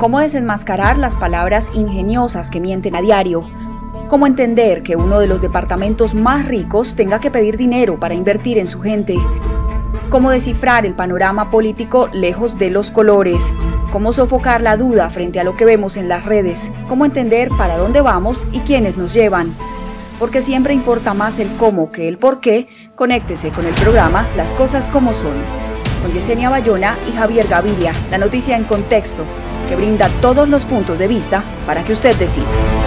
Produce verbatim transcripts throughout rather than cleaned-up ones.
¿Cómo desenmascarar las palabras ingeniosas que mienten a diario? ¿Cómo entender que uno de los departamentos más ricos tenga que pedir dinero para invertir en su gente? ¿Cómo descifrar el panorama político lejos de los colores? ¿Cómo sofocar la duda frente a lo que vemos en las redes? ¿Cómo entender para dónde vamos y quiénes nos llevan? Porque siempre importa más el cómo que el por qué. Conéctese con el programa Las Cosas Como Son, con Yesenia Bayona y Javier Gaviria, la noticia en contexto, que brinda todos los puntos de vista para que usted decida.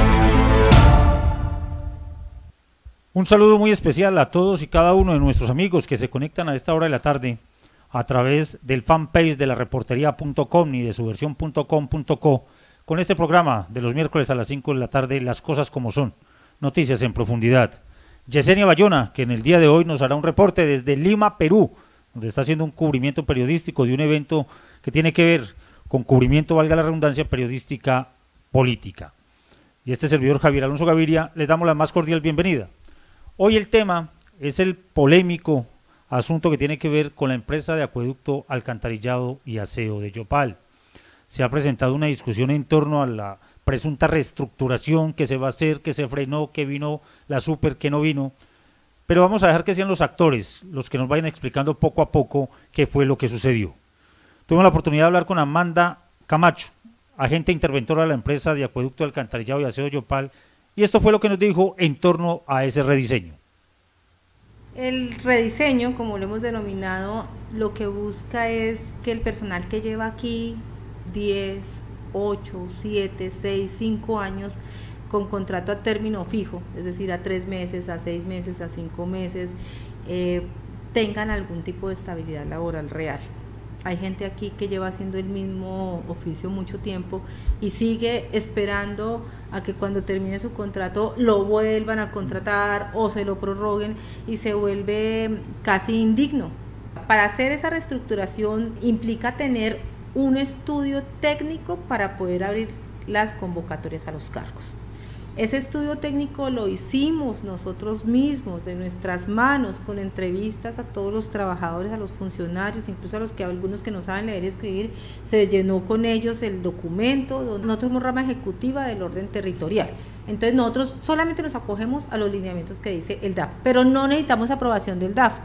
Un saludo muy especial a todos y cada uno de nuestros amigos que se conectan a esta hora de la tarde a través del fanpage de la reportería punto com y de su versión punto com punto co con este programa de los miércoles a las cinco de la tarde, Las Cosas Como Son, noticias en profundidad. Yesenia Bayona, que en el día de hoy nos hará un reporte desde Lima, Perú, donde está haciendo un cubrimiento periodístico de un evento que tiene que ver con cubrimiento, valga la redundancia, periodística política. Y este servidor Javier Alonso Gaviria, les damos la más cordial bienvenida. Hoy el tema es el polémico asunto que tiene que ver con la empresa de acueducto, alcantarillado y aseo de Yopal. Se ha presentado una discusión en torno a la presunta reestructuración que se va a hacer, que se frenó, que vino la super, que no vino, pero vamos a dejar que sean los actores los que nos vayan explicando poco a poco qué fue lo que sucedió. Tuvimos la oportunidad de hablar con Amanda Camacho, agente interventora de la empresa de acueducto, alcantarillado y aseo de Yopal, y esto fue lo que nos dijo en torno a ese rediseño. El rediseño, como lo hemos denominado, lo que busca es que el personal que lleva aquí diez, ocho, siete, seis, cinco años con contrato a término fijo, es decir, a tres meses, a seis meses, a cinco meses, eh, tengan algún tipo de estabilidad laboral real. Hay gente aquí que lleva haciendo el mismo oficio mucho tiempo y sigue esperando a que cuando termine su contrato lo vuelvan a contratar o se lo prorroguen y se vuelve casi indigno. Para hacer esa reestructuración implica tener un estudio técnico para poder abrir las convocatorias a los cargos. Ese estudio técnico lo hicimos nosotros mismos, de nuestras manos, con entrevistas a todos los trabajadores, a los funcionarios, incluso a los que algunos que no saben leer y escribir, se llenó con ellos el documento. Nosotros somos rama ejecutiva del orden territorial, entonces nosotros solamente nos acogemos a los lineamientos que dice el D A F, pero no necesitamos aprobación del D A F.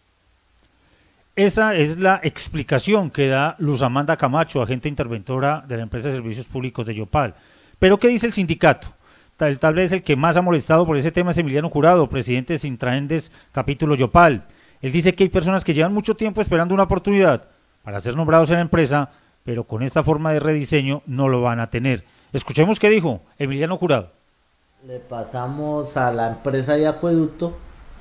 Esa es la explicación que da Luz Amanda Camacho, agente interventora de la empresa de servicios públicos de Yopal. Pero ¿qué dice el sindicato? Tal, tal vez el que más ha molestado por ese tema es Emiliano Jurado, presidente de Sintraendes, capítulo Yopal. Él dice que hay personas que llevan mucho tiempo esperando una oportunidad para ser nombrados en la empresa, pero con esta forma de rediseño no lo van a tener. Escuchemos qué dijo Emiliano Jurado. Le pasamos a la empresa de acueducto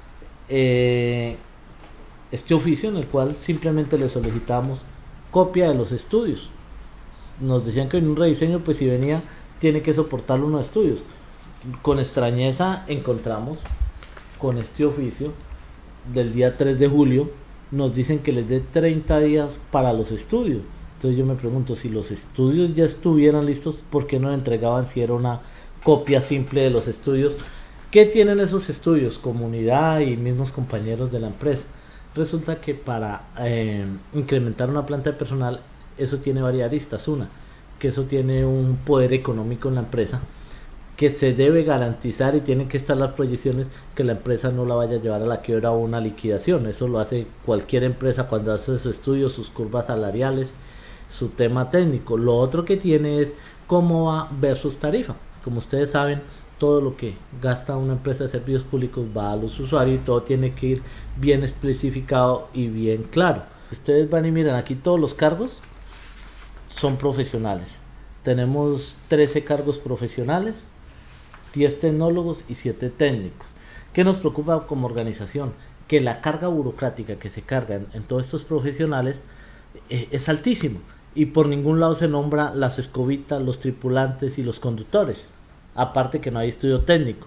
eh, este oficio en el cual simplemente le solicitamos copia de los estudios. Nos decían que en un rediseño, pues si venía, tiene que soportar unos estudios. Con extrañeza encontramos con este oficio del día tres de julio, nos dicen que les dé treinta días para los estudios. Entonces yo me pregunto, si los estudios ya estuvieran listos, ¿por qué no entregaban si era una copia simple de los estudios? ¿Qué tienen esos estudios? Comunidad y mismos compañeros de la empresa. Resulta que para eh, incrementar una planta de personal, eso tiene varias aristas. Una, que eso tiene un poder económico en la empresa, que se debe garantizar y tienen que estar las proyecciones que la empresa no la vaya a llevar a la quiebra o una liquidación. Eso lo hace cualquier empresa cuando hace sus estudios, sus curvas salariales, su tema técnico. Lo otro que tiene es cómo va versus tarifa. Como ustedes saben, todo lo que gasta una empresa de servicios públicos va a los usuarios y todo tiene que ir bien especificado y bien claro. Ustedes van y miran aquí todos los cargos son profesionales. Tenemos trece cargos profesionales, diez tecnólogos y siete técnicos. ¿Qué nos preocupa como organización? Que la carga burocrática que se carga en, en todos estos profesionales eh, es altísima y por ningún lado se nombra las escobitas, los tripulantes y los conductores, aparte que no hay estudio técnico.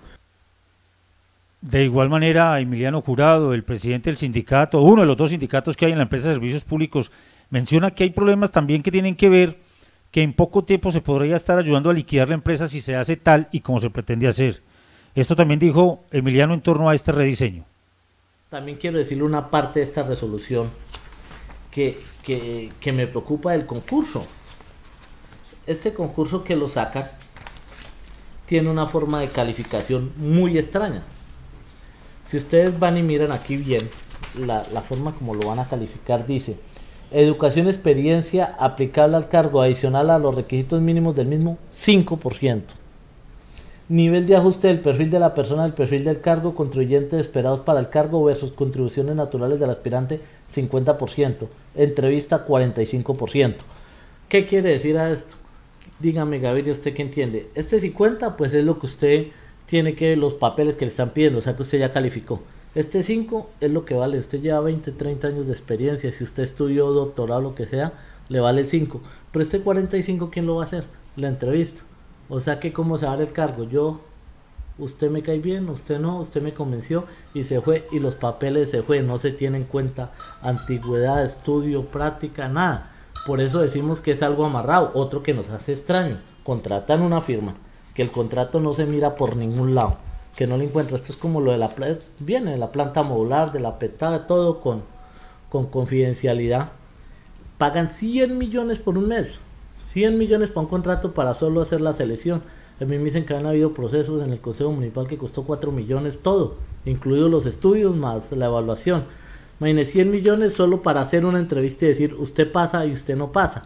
De igual manera, Emiliano Jurado, el presidente del sindicato, uno de los dos sindicatos que hay en la empresa de servicios públicos, menciona que hay problemas también que tienen que ver que en poco tiempo se podría estar ayudando a liquidar la empresa si se hace tal y como se pretende hacer. Esto también dijo Emiliano en torno a este rediseño. También quiero decirle una parte de esta resolución que, que, que me preocupa del concurso. este concurso que lo sacan tiene una forma de calificación muy extraña. Si ustedes van y miran aquí bien, la, la forma como lo van a calificar dice: educación, experiencia aplicable al cargo adicional a los requisitos mínimos del mismo, cinco por ciento. Nivel de ajuste del perfil de la persona, del perfil del cargo, contribuyentes esperados para el cargo versus contribuciones naturales del aspirante, cincuenta por ciento. Entrevista, cuarenta y cinco por ciento. ¿Qué quiere decir a esto? Dígame, Gabriel, ¿usted qué entiende? Este cincuenta, pues es lo que usted tiene que, los papeles que le están pidiendo, o sea que usted ya calificó. Este cinco es lo que vale, usted lleva veinte, treinta años de experiencia, si usted estudió doctorado, lo que sea, le vale el cinco. Pero este cuarenta y cinco, ¿quién lo va a hacer? La entrevista. O sea que cómo se va a dar el cargo, yo, usted me cae bien, usted no, usted me convenció y se fue, y los papeles se fue, no se tiene en cuenta antigüedad, estudio, práctica, nada. Por eso decimos que es algo amarrado. Otro que nos hace extraño, contratan una firma, que el contrato no se mira por ningún lado, que no le encuentra. Esto es como lo de la planta, viene de la planta modular, de la petada, todo con, con confidencialidad. Pagan cien millones por un mes, cien millones para un contrato para solo hacer la selección. A mí me dicen que han habido procesos en el Consejo Municipal que costó cuatro millones todo, incluidos los estudios más la evaluación. Imagínense, cien millones solo para hacer una entrevista y decir usted pasa y usted no pasa.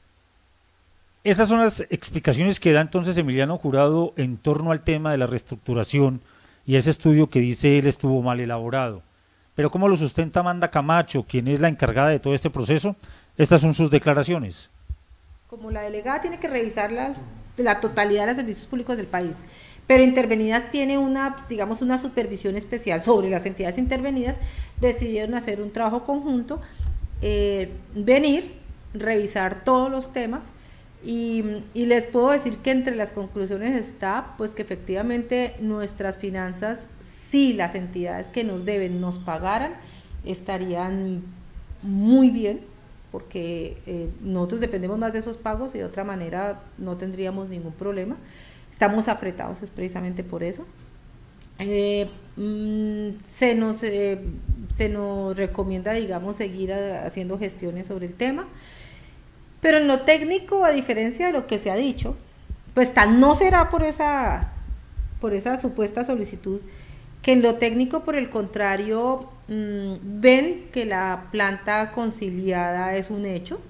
Esas son las explicaciones que da entonces Emiliano Jurado en torno al tema de la reestructuración y ese estudio que dice él estuvo mal elaborado. Pero ¿cómo lo sustenta Amanda Camacho, quien es la encargada de todo este proceso? Estas son sus declaraciones. Como la delegada tiene que revisar las, la totalidad de los servicios públicos del país, pero Intervenidas tiene una, digamos, una supervisión especial sobre las entidades intervenidas, decidieron hacer un trabajo conjunto, eh, venir, revisar todos los temas, y, y les puedo decir que entre las conclusiones está, pues que efectivamente nuestras finanzas, si las entidades que nos deben nos pagaran, estarían muy bien, porque eh, nosotros dependemos más de esos pagos y de otra manera no tendríamos ningún problema. Estamos apretados, es precisamente por eso. Eh, mmm, se, nos, eh, se nos recomienda, digamos, seguir a, haciendo gestiones sobre el tema, pero en lo técnico, a diferencia de lo que se ha dicho, pues tal no será por esa, por esa supuesta solicitud, que en lo técnico, por el contrario, mmm, ven que la planta conciliada es un hecho.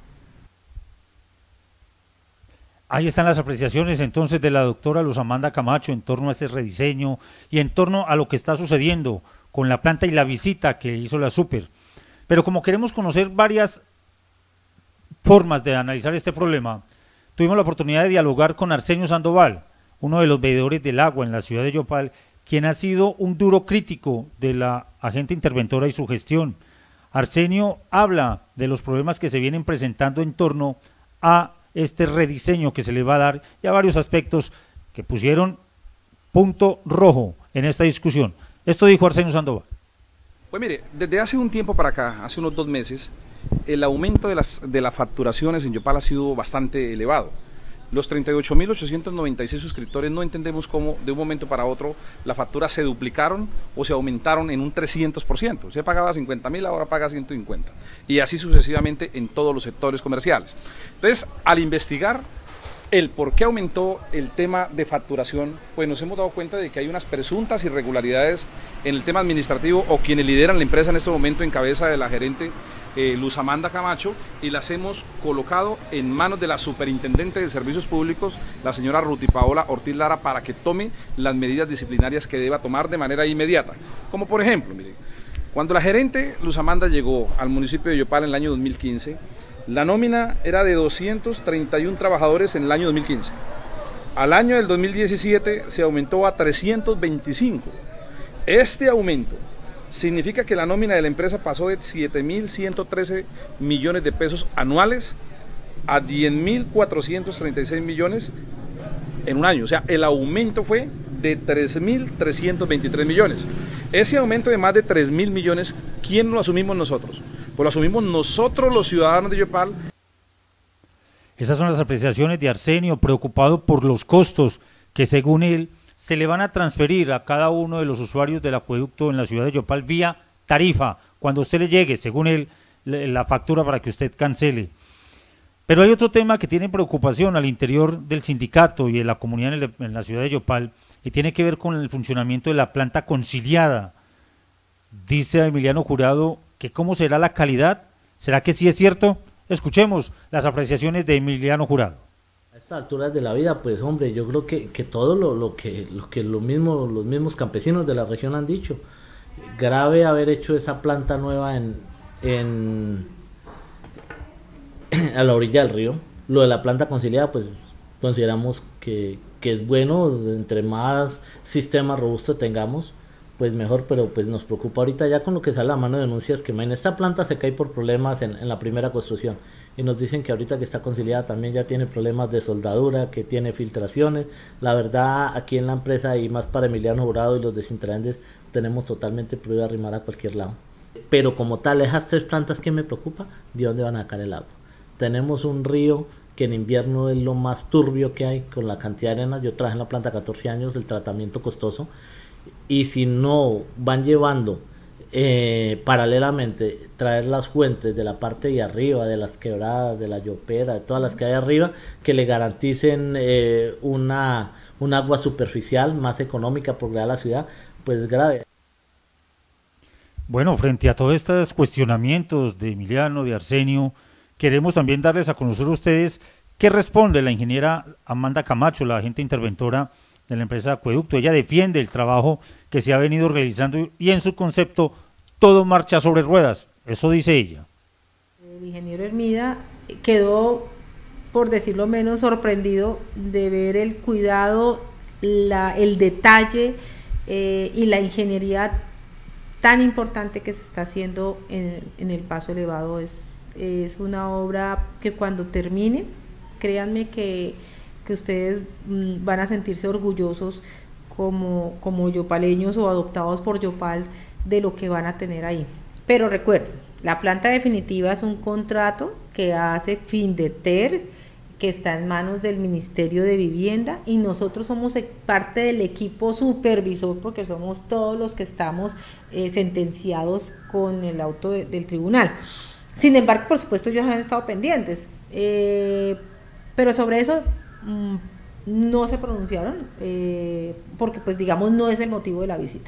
Ahí están las apreciaciones entonces de la doctora Luz Amanda Camacho en torno a ese rediseño y en torno a lo que está sucediendo con la planta y la visita que hizo la Super. Pero como queremos conocer varias formas de analizar este problema, tuvimos la oportunidad de dialogar con Arsenio Sandoval, uno de los veedores del agua en la ciudad de Yopal, quien ha sido un duro crítico de la agente interventora y su gestión. Arsenio habla de los problemas que se vienen presentando en torno a este rediseño que se le va a dar y a varios aspectos que pusieron punto rojo en esta discusión. Esto dijo Arsenio Sandoval. Pues mire, desde hace un tiempo para acá, hace unos dos meses, el aumento de las, de las facturaciones en Yopal ha sido bastante elevado. Los treinta y ocho mil ochocientos noventa y seis suscriptores no entendemos cómo de un momento para otro las facturas se duplicaron o se aumentaron en un trescientos por ciento. Se pagaba cincuenta mil, ahora paga ciento cincuenta. Y así sucesivamente en todos los sectores comerciales. Entonces, al investigar el por qué aumentó el tema de facturación, pues nos hemos dado cuenta de que hay unas presuntas irregularidades en el tema administrativo, o quienes lideran la empresa en este momento en cabeza de la gerente Eh, Luz Amanda Camacho, y las hemos colocado en manos de la superintendente de servicios públicos, la señora Ruti Paola Ortiz Lara, para que tome las medidas disciplinarias que deba tomar de manera inmediata. Como por ejemplo, mire, cuando la gerente Luz Amanda llegó al municipio de Yopal en el año dos mil quince, la nómina era de doscientos treinta y uno trabajadores en el año dos mil quince. Al año del dos mil diecisiete se aumentó a trescientos veinticinco. Este aumento significa que la nómina de la empresa pasó de siete mil ciento trece millones de pesos anuales a diez mil cuatrocientos treinta y seis millones en un año. O sea, el aumento fue de tres mil trescientos veintitrés millones. Ese aumento de más de tres mil millones, ¿quién lo asumimos nosotros? Pues lo asumimos nosotros, los ciudadanos de Yopal. Esas son las apreciaciones de Arsenio, preocupado por los costos que, según él, se le van a transferir a cada uno de los usuarios del acueducto en la ciudad de Yopal vía tarifa, cuando a usted le llegue, según él, la factura para que usted cancele. Pero hay otro tema que tiene preocupación al interior del sindicato y de la comunidad en, el, en la ciudad de Yopal, y tiene que ver con el funcionamiento de la planta conciliada. Dice Emiliano Jurado que cómo será la calidad, ¿será que sí es cierto? Escuchemos las apreciaciones de Emiliano Jurado. A estas alturas de la vida, pues hombre, yo creo que, que todo lo, lo que, lo que lo mismo, los mismos campesinos de la región han dicho. Grave haber hecho esa planta nueva en, en a la orilla del río. Lo de la planta conciliada, pues consideramos que, que es bueno, entre más sistema robusto tengamos, pues mejor, pero pues nos preocupa ahorita ya con lo que sale a la mano de denuncias que en esta planta se cae por problemas en, en la primera construcción, y nos dicen que ahorita que está conciliada también ya tiene problemas de soldadura, que tiene filtraciones. La verdad, aquí en la empresa, y más para Emiliano Jurado y los de Sintraendes, tenemos totalmente prohibido arrimar a cualquier lado. Pero como tal, esas tres plantas que me preocupa, ¿de dónde van a sacar el agua? Tenemos un río que en invierno es lo más turbio que hay con la cantidad de arena. Yo trabajé en la planta catorce años, el tratamiento costoso, y si no van llevando eh, paralelamente traer las fuentes de la parte de arriba, de las quebradas, de la Yopera, de todas las que hay arriba, que le garanticen eh, una, un agua superficial más económica por crear la ciudad, pues grave. Bueno, frente a todos estos cuestionamientos de Emiliano, de Arsenio, queremos también darles a conocer a ustedes qué responde la ingeniera Amanda Camacho, la agente interventora de la empresa Acueducto. Ella defiende el trabajo que se ha venido realizando y en su concepto todo marcha sobre ruedas, eso dice ella. El ingeniero Hermida quedó, por decirlo menos, sorprendido de ver el cuidado, la, el detalle eh, y la ingeniería tan importante que se está haciendo en, en el paso elevado. Es, es una obra que cuando termine, créanme que, que ustedes mmm, van a sentirse orgullosos como, como yopaleños o adoptados por Yopal de lo que van a tener ahí. Pero recuerden, la planta definitiva es un contrato que hace Findeter, que está en manos del Ministerio de Vivienda, y nosotros somos parte del equipo supervisor porque somos todos los que estamos eh, sentenciados con el auto de, del tribunal. Sin embargo, por supuesto, ellos han estado pendientes, eh, pero sobre eso mmm, no se pronunciaron, eh, porque pues digamos no es el motivo de la visita.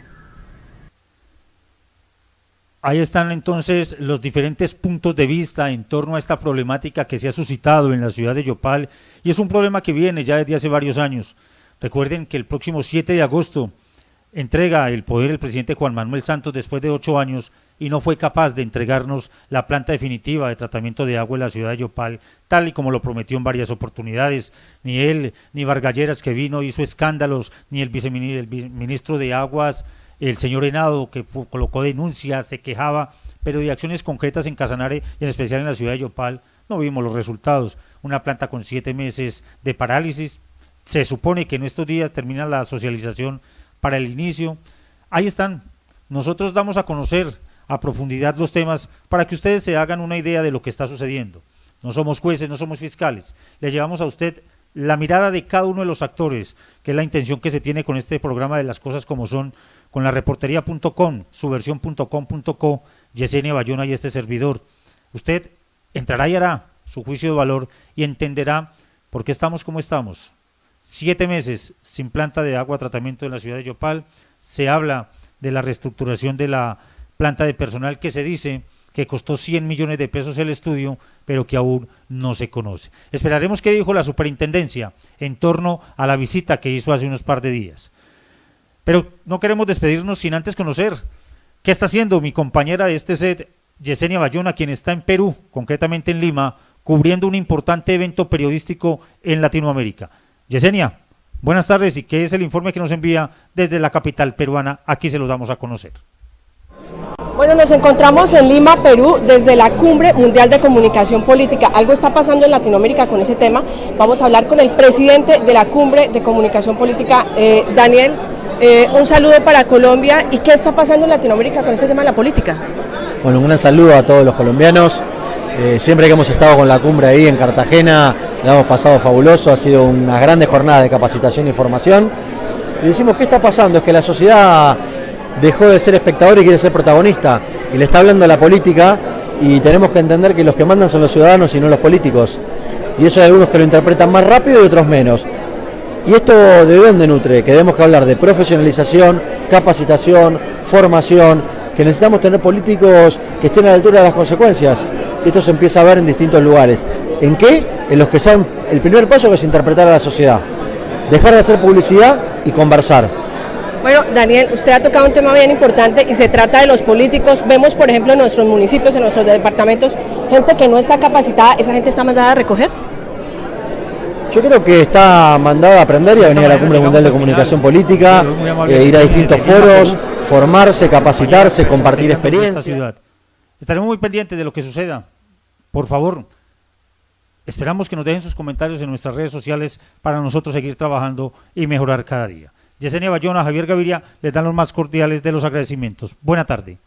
Ahí están entonces los diferentes puntos de vista en torno a esta problemática que se ha suscitado en la ciudad de Yopal, y es un problema que viene ya desde hace varios años. Recuerden que el próximo siete de agosto entrega el poder el presidente Juan Manuel Santos después de ocho años y no fue capaz de entregarnos la planta definitiva de tratamiento de agua en la ciudad de Yopal, tal y como lo prometió en varias oportunidades. Ni él, ni Vargalleras, que vino, hizo escándalos, ni el viceministro de Aguas, el señor Henado, que colocó denuncias, se quejaba, pero de acciones concretas en Casanare y en especial en la ciudad de Yopal no vimos los resultados. Una planta con siete meses de parálisis, se supone que en estos días termina la socialización para el inicio. Ahí están, nosotros damos a conocer a profundidad los temas para que ustedes se hagan una idea de lo que está sucediendo. No somos jueces, no somos fiscales, le llevamos a usted la mirada de cada uno de los actores, que es la intención que se tiene con este programa de Las Cosas Como Son, con la reportería punto com, subversión punto com punto co, Yesenia Bayona y este servidor. Usted entrará y hará su juicio de valor y entenderá por qué estamos como estamos. Siete meses sin planta de agua tratamiento en la ciudad de Yopal. Se habla de la reestructuración de la planta de personal que se dice que costó cien millones de pesos el estudio, pero que aún no se conoce. Esperaremos qué dijo la superintendencia en torno a la visita que hizo hace unos par de días. Pero no queremos despedirnos sin antes conocer qué está haciendo mi compañera de este set, Yesenia Bayona, quien está en Perú, concretamente en Lima, cubriendo un importante evento periodístico en Latinoamérica. Yesenia, buenas tardes, y qué es el informe que nos envía desde la capital peruana. Aquí se lo damos a conocer. Bueno, nos encontramos en Lima, Perú, desde la Cumbre Mundial de Comunicación Política. Algo está pasando en Latinoamérica con ese tema. Vamos a hablar con el presidente de la Cumbre de Comunicación Política, eh, Daniel. Eh, un saludo para Colombia. ¿Y qué está pasando en Latinoamérica con este tema de la política? Bueno, un gran saludo a todos los colombianos. Eh, siempre que hemos estado con la cumbre ahí en Cartagena, la hemos pasado fabuloso, ha sido una grande jornada de capacitación y formación. Y decimos, ¿qué está pasando? Es que la sociedad dejó de ser espectador y quiere ser protagonista, y le está hablando a la política y tenemos que entender que los que mandan son los ciudadanos y no los políticos. Y eso hay algunos que lo interpretan más rápido y otros menos. ¿Y esto de dónde nutre? Que debemos que hablar de profesionalización, capacitación, formación, que necesitamos tener políticos que estén a la altura de las consecuencias. Esto se empieza a ver en distintos lugares. ¿En qué? En los que saben el primer paso, que es interpretar a la sociedad. Dejar de hacer publicidad y conversar. Bueno, Daniel, usted ha tocado un tema bien importante y se trata de los políticos. Vemos, por ejemplo, en nuestros municipios, en nuestros departamentos, gente que no está capacitada. ¿Esa gente está mandada a recoger? Yo creo que está mandada a aprender y a venir a la Cumbre Mundial de Comunicación Política, eh, ir a distintos foros, formarse, capacitarse, compartir experiencias. Estaremos muy pendientes de lo que suceda. Por favor, esperamos que nos dejen sus comentarios en nuestras redes sociales para nosotros seguir trabajando y mejorar cada día. Yesenia Bayona, Javier Gaviria, les dan los más cordiales de los agradecimientos. Buena tarde.